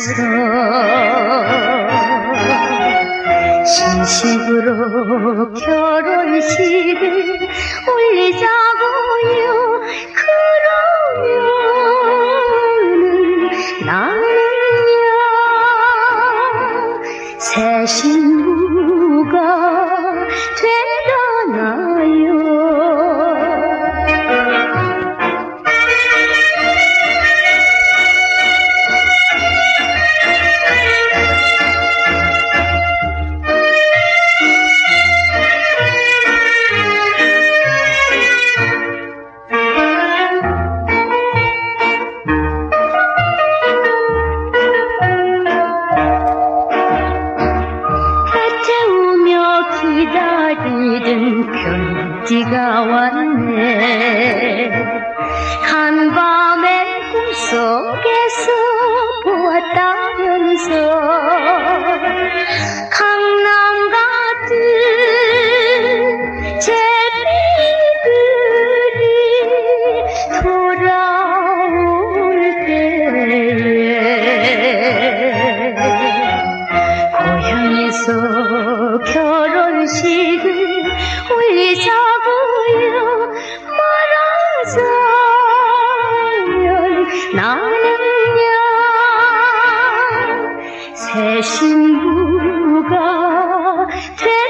가서 신식으로 결혼식을 올리자고요. 그러면은 나는요 새 신부가 되려나요. 기다리던 편지가 왔네. 간밤에 꿈속에서 보았다면서 강남 같은 제비들이 돌아올 때에 고향에서 결혼식을 올리자고요 말하자면 나는요 새 신부가